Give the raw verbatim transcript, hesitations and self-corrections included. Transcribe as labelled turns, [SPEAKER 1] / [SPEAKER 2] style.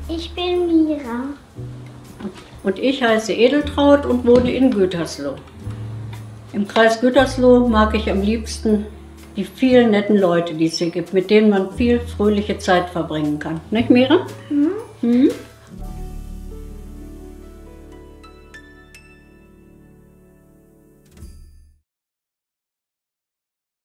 [SPEAKER 1] Ich bin Mira.
[SPEAKER 2] Und ich heiße Edeltraud und wohne in Gütersloh. Im Kreis Gütersloh mag ich am liebsten die vielen netten Leute, die es hier gibt, mit denen man viel fröhliche Zeit verbringen kann. Nicht, Mira? Mhm. Mhm.